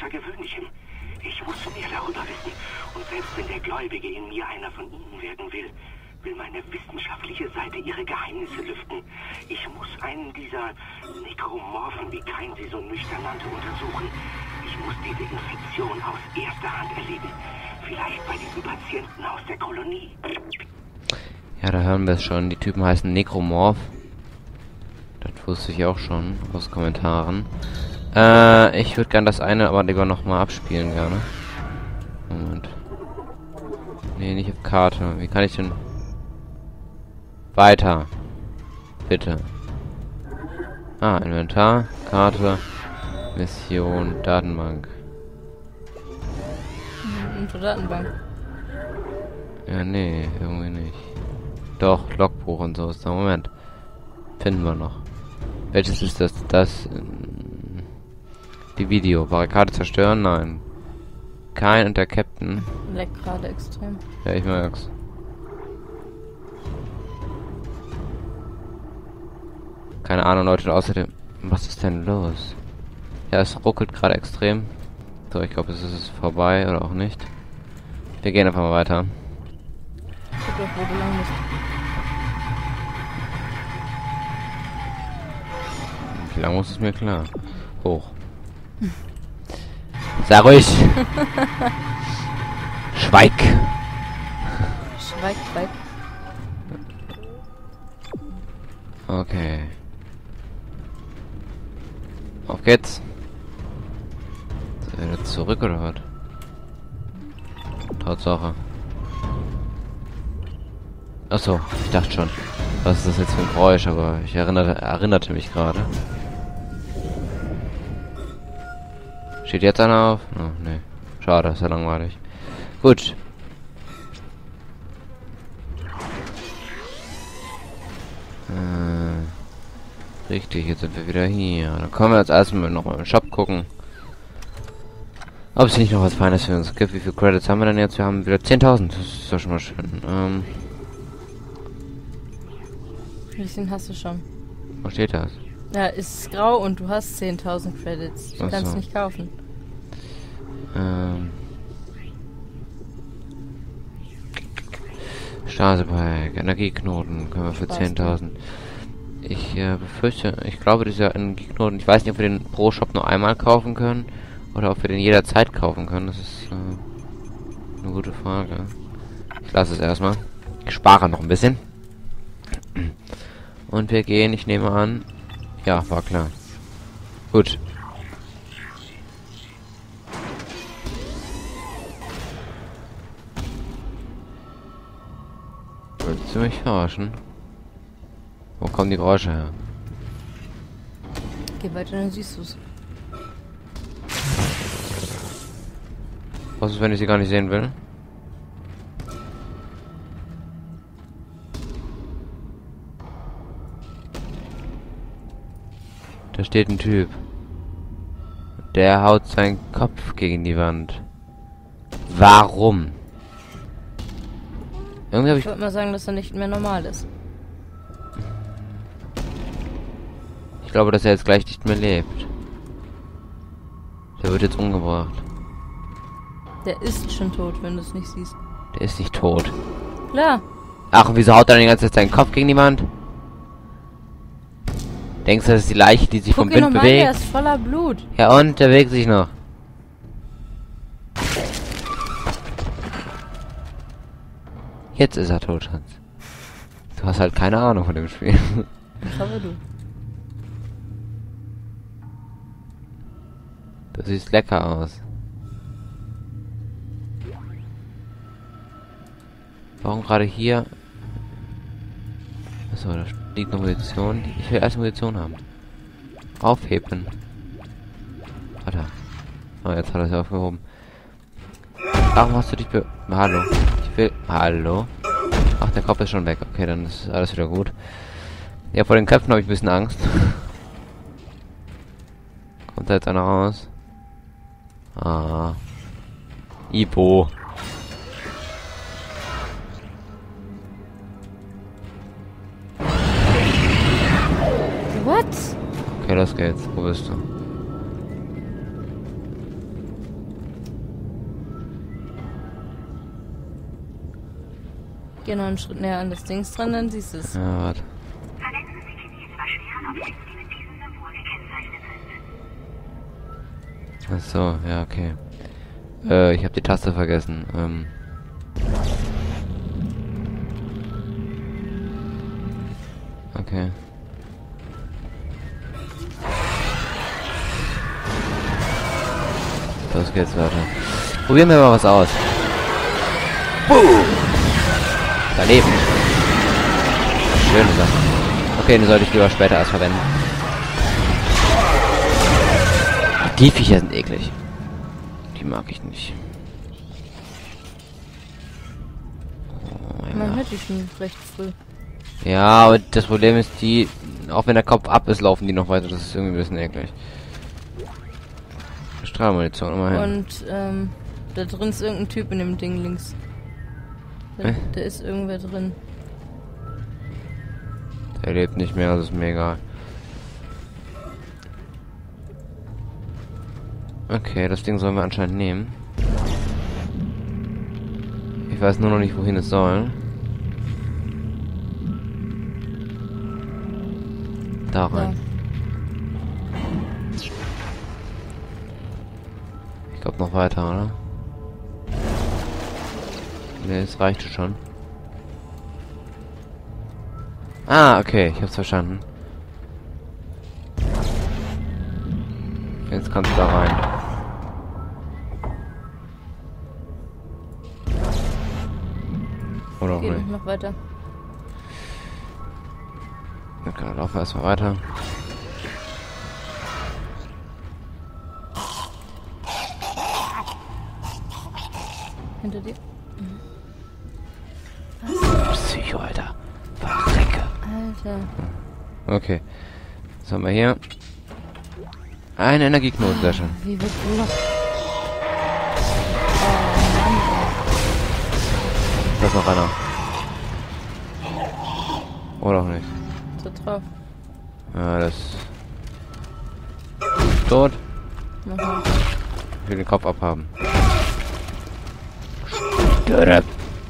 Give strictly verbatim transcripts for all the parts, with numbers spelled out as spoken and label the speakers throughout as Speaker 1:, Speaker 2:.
Speaker 1: Außergewöhnlichem. Ich muss mehr darüber wissen. Und selbst wenn der Gläubige in mir einer von ihnen werden will, will meine wissenschaftliche Seite ihre Geheimnisse lüften. Ich muss einen dieser Nekromorphen, wie Kain sie so nüchtern nannte, untersuchen. Ich muss diese Infektion aus erster Hand erleben. Vielleicht bei diesen Patienten aus der Kolonie.
Speaker 2: Ja, da hören wir es schon. Die Typen heißen Nekromorph. Das wusste ich auch schon aus Kommentaren. Äh, ich würde gerne das eine aber lieber nochmal abspielen gerne. Moment. Nee, nicht auf Karte. Wie kann ich denn... Weiter. Bitte. Ah, Inventar, Karte, Mission, Datenbank.
Speaker 3: Unsere Datenbank.
Speaker 2: Ja, nee, irgendwie nicht. Doch, Logbuch und so ist da. Moment. Finden wir noch. Welches ist das? Das... Die Video. Barrikade zerstören? Nein. Kein und der Captain.
Speaker 3: Leckt gerade extrem.
Speaker 2: Ja, ich merk's. Keine Ahnung, Leute. Und außerdem... Was ist denn los? Ja, es ruckelt gerade extrem. So, ich glaube, es ist vorbei oder auch nicht. Wir gehen einfach mal weiter.
Speaker 3: Guck doch, wo du lang bist.
Speaker 2: Wie lang muss es mir klar? Hoch. Sei ruhig! Schweig!
Speaker 3: Schweig, schweig.
Speaker 2: Okay. Auf geht's. Ist er wieder zurück oder was? Tatsache. Achso, ich dachte schon. Was ist das jetzt für ein Geräusch, aber ich erinnerte, erinnerte mich gerade. Steht jetzt einer auf? Oh, nee. Schade, ist ja langweilig. Gut. Äh, richtig, jetzt sind wir wieder hier. Dann können wir jetzt erstmal nochmal im Shop gucken. Ob es nicht noch was Feines für uns gibt. Wie viele Credits haben wir denn jetzt? Wir haben wieder zehntausend. Das ist doch schon mal schön. Ähm,
Speaker 3: Wie viel hast du schon?
Speaker 2: wo steht das?
Speaker 3: Ja, ist grau und du hast zehntausend Credits. Du
Speaker 2: Ach
Speaker 3: kannst
Speaker 2: so.
Speaker 3: nicht kaufen.
Speaker 2: Ähm. Stasebalg, Energieknoten können wir für
Speaker 3: Was
Speaker 2: zehntausend. Ich äh, befürchte, ich glaube, dieser Energieknoten, ich weiß nicht, ob wir den pro Shop nur einmal kaufen können oder ob wir den jederzeit kaufen können. Das ist äh, eine gute Frage. Ich lasse es erstmal. Ich spare noch ein bisschen. Und wir gehen, ich nehme an. Ja, war klar. Gut. Willst du mich verarschen? Wo kommen die Geräusche her?
Speaker 3: Geh weiter, dann siehst du's.
Speaker 2: Was ist, wenn ich sie gar nicht sehen will? Da steht ein Typ. Der haut seinen Kopf gegen die Wand. Warum? Irgendwie habe
Speaker 3: Ich
Speaker 2: ich...
Speaker 3: würde mal sagen, dass er nicht mehr normal ist.
Speaker 2: Ich glaube, dass er jetzt gleich nicht mehr lebt. Der wird jetzt umgebracht.
Speaker 3: Der ist schon tot, wenn du es nicht siehst.
Speaker 2: Der ist nicht tot.
Speaker 3: Klar.
Speaker 2: Ach, und wieso haut er denn die ganze Zeit seinen Kopf gegen die Wand? Denkst du, das ist die Leiche, die sich
Speaker 3: Guck
Speaker 2: vom
Speaker 3: ihn
Speaker 2: Wind
Speaker 3: nochmal, der
Speaker 2: bewegt?
Speaker 3: ist voller Blut.
Speaker 2: Ja und? Der bewegt sich noch. Jetzt ist er tot, Schatz. Du hast halt keine Ahnung von dem Spiel.
Speaker 3: Ich hoffe du.
Speaker 2: Du siehst lecker aus. Warum gerade hier? Achso, da liegt noch Munition. Ich will erst Munition haben. Aufheben. Warte. Oh, jetzt hat er sie aufgehoben. Warum hast du dich be... Hallo. Ich will... Hallo. Ach, der Kopf ist schon weg. Okay, dann ist alles wieder gut. Ja, vor den Köpfen habe ich ein bisschen Angst. Kommt da jetzt einer raus? Ah. Ibo.
Speaker 3: What?
Speaker 2: Okay, los geht's. Wo bist du?
Speaker 3: Geh noch einen Schritt näher an das Dings dran, dann siehst du es.
Speaker 2: Ja, warte.
Speaker 1: Verletzende Signale bei schweren Objekten, die mit diesem Symbol gekennzeichnet sind.
Speaker 2: Ach so, ja, okay. Äh, ich habe die Taste vergessen. Ähm. Okay. Los geht's weiter. Probieren wir mal was aus. Boom! Daneben. Schöne Sache. Okay, den sollte ich lieber später erst verwenden. Die Viecher sind eklig. Die mag ich nicht. Oh, ja.
Speaker 3: Man hört die schon recht früh.
Speaker 2: Ja, aber das Problem ist, die, auch wenn der Kopf ab ist, laufen die noch weiter. Das ist irgendwie ein bisschen eklig. Strahlmunition, immerhin.
Speaker 3: Und, ähm, da drin ist irgendein Typ in dem Ding links. Da,
Speaker 2: Hä?
Speaker 3: da ist irgendwer drin.
Speaker 2: Der lebt nicht mehr, das ist mir egal. Okay, das Ding sollen wir anscheinend nehmen. Ich weiß nur noch nicht, wohin es soll. Da rein.
Speaker 3: Ja.
Speaker 2: Ich glaube noch weiter, oder? Ne, es reichte schon. Ah, okay, ich hab's verstanden. Jetzt kannst du da rein. Oder auch
Speaker 3: Geht
Speaker 2: nicht.
Speaker 3: noch weiter.
Speaker 2: Okay, dann laufen wir erstmal weiter.
Speaker 3: Hinter dir.
Speaker 2: Psycho, Alter. Verdrecke.
Speaker 3: Alter.
Speaker 2: Okay. Was haben wir hier? Ein Energieknoten, sehr schön.
Speaker 3: Wie wird bloß?
Speaker 2: Da ist noch einer. Oder auch nicht.
Speaker 3: So drauf.
Speaker 2: Ja, das... Tot.
Speaker 3: Mach mal.
Speaker 2: Ich will den Kopf abhaben. Stirb.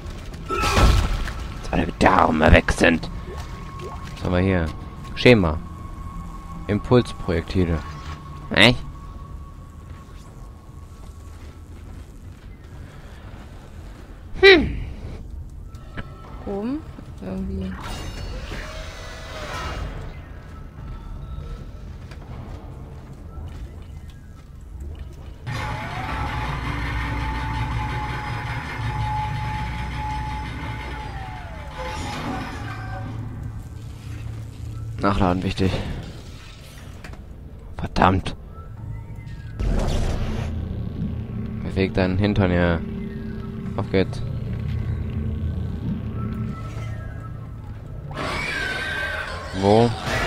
Speaker 2: Seine Därme weg sind. Was haben wir hier? Schema. Impulsprojektile. Echt? Hm.
Speaker 3: Oben. Irgendwie.
Speaker 2: Nachladen wichtig. Verdammt. Beweg deinen Hintern, ja. Auf geht's. Wo?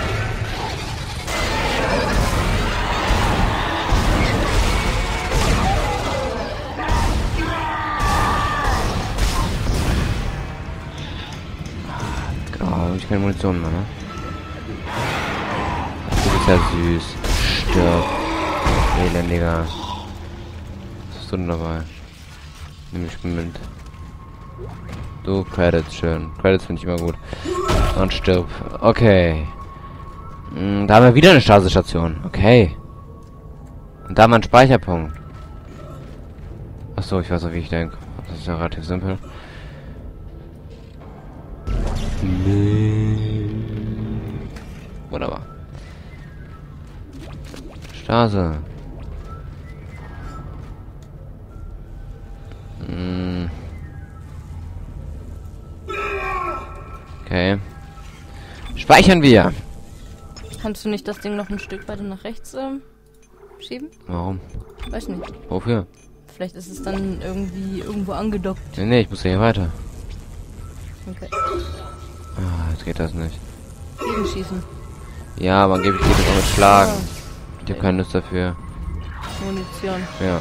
Speaker 2: Oh, hab ich keine Munition mehr, ne? Du bist ja süß. Stirb. Elendiger. Was hast du denn dabei? Nimm ich mit. Du, Credits, schön. Credits finde ich immer gut. Und stirb. Okay. Hm, da haben wir wieder eine Stasisstation. Okay. Und da haben wir einen Speicherpunkt. Achso, ich weiß auch, wie ich denke. Das ist ja relativ simpel. Nee. Wunderbar. Stase. Hm. Okay. Speichern wir.
Speaker 3: Kannst du nicht das Ding noch ein Stück weiter nach rechts ähm, schieben?
Speaker 2: Warum?
Speaker 3: Weiß nicht.
Speaker 2: Wofür?
Speaker 3: Vielleicht ist es dann irgendwie irgendwo angedockt.
Speaker 2: Nee, nee, ich muss ja hier weiter.
Speaker 3: Okay.
Speaker 2: Ah, jetzt geht das nicht.
Speaker 3: Gegenschießen.
Speaker 2: Ja, aber angeblich geht es auch mit Schlagen.
Speaker 3: Ah,
Speaker 2: Ich habe keine Lust dafür.
Speaker 3: Munition.
Speaker 2: Ja.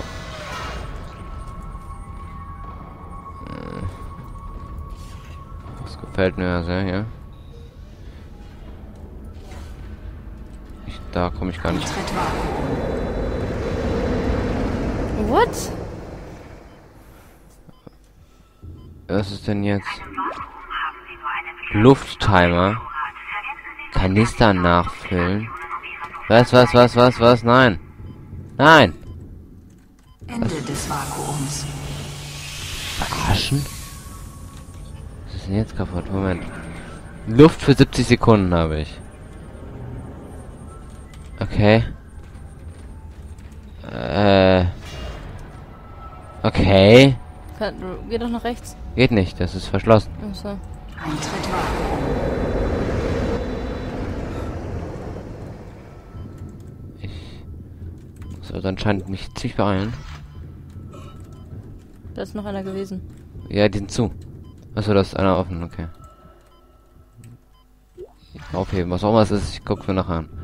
Speaker 2: Das gefällt mir ja sehr, ja. Ich, da komme ich gar nicht.
Speaker 3: What?
Speaker 2: Was ist denn jetzt? Lufttimer. Kanister nachfüllen. Was, was, was, was, was? Nein. Nein.
Speaker 4: Ende des Vakuums.
Speaker 2: Verarschen? Was ist denn jetzt kaputt? Moment. Luft für siebzig Sekunden habe ich. Okay. Äh. Okay.
Speaker 3: Kann, geh doch nach rechts.
Speaker 2: Geht nicht, das ist verschlossen.
Speaker 3: Achso.
Speaker 4: Eintritt Vakuum.
Speaker 2: Ich muss also anscheinend mich ziemlich beeilen.
Speaker 3: Da ist noch einer gewesen.
Speaker 2: Ja, die sind zu. Achso, da ist einer offen, okay. Aufheben, was auch immer es ist, ich guck's mir nachher an.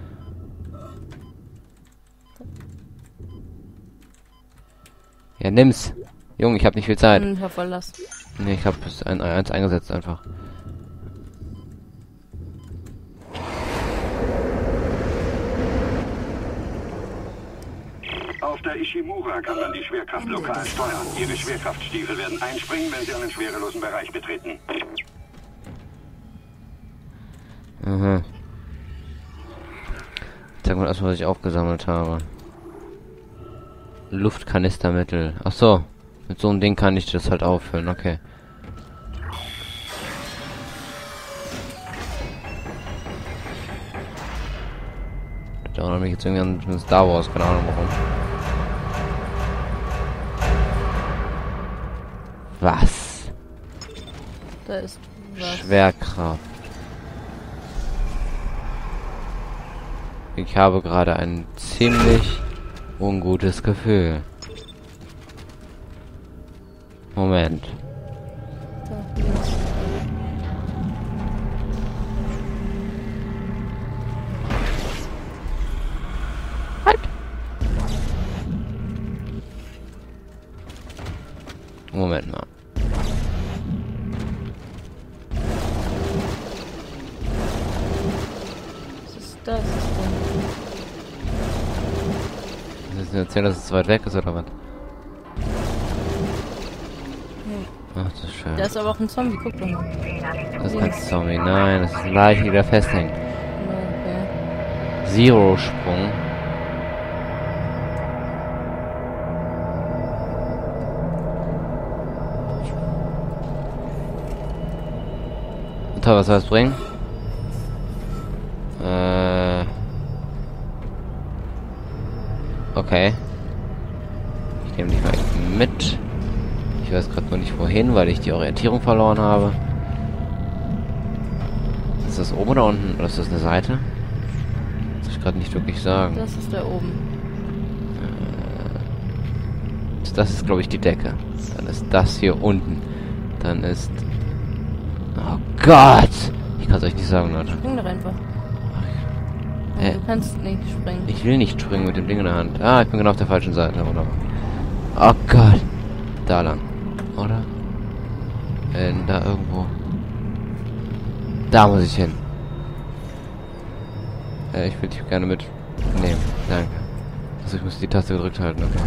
Speaker 2: Ja, nimm's. Junge, ich hab nicht viel Zeit.
Speaker 3: Hm, hab Verlass.
Speaker 2: Nee, ich hab es ein, eins eingesetzt einfach.
Speaker 1: Auf der Ishimura kann man die Schwerkraft lokal steuern. Ihre Schwerkraftstiefel werden einspringen, wenn Sie einen schwerelosen Bereich betreten.
Speaker 2: Mhm. Sag mal erstmal, was ich aufgesammelt habe. Luftkanistermittel. Ach so. Mit so einem Ding kann ich das halt auffüllen. Okay. Da erinnert mich jetzt irgendwie an Star Wars. Keine Ahnung warum. Was?
Speaker 3: Da ist was.
Speaker 2: Schwerkraft. Ich habe gerade ein ziemlich ungutes Gefühl. Moment.
Speaker 3: Da, links.
Speaker 2: Halt! Moment mal.
Speaker 3: Was ist das denn?
Speaker 2: Das ist erzählen, dass es zu weit weg ist, oder was? Ach, das ist schön.
Speaker 3: Da ist aber auch ein Zombie, guck doch mal.
Speaker 2: Das ist kein Zombie. Nein, das ist ein Leichen, die da festhängt.
Speaker 3: Okay.
Speaker 2: Zero-Sprung. Toll, was soll das bringen? Äh. Okay. Ich nehme dich mal mit. Ich weiß gerade nur nicht wohin, weil ich die Orientierung verloren habe. Ist das oben oder unten? Oder ist das eine Seite? Das kann ich gerade nicht wirklich sagen.
Speaker 3: Das ist da oben.
Speaker 2: Äh, das ist, glaube ich, die Decke. Dann ist das hier unten. Dann ist... Oh Gott! Ich kann es euch nicht sagen, Leute.
Speaker 3: Spring doch einfach.
Speaker 2: Hä?
Speaker 3: Du kannst nicht springen.
Speaker 2: Ich will nicht springen mit dem Ding in der Hand. Ah, ich bin genau auf der falschen Seite, oder? Oh Gott! Da lang. Oder? Äh, da irgendwo. Da muss ich hin. Äh, ich will dich gerne mitnehmen. Danke. Also ich muss die Taste gedrückt halten, okay.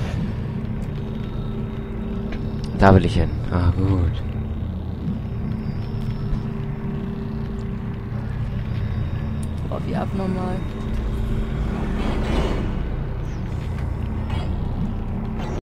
Speaker 2: Da will ich hin. Ah, gut.
Speaker 3: Boah, wie abnormal.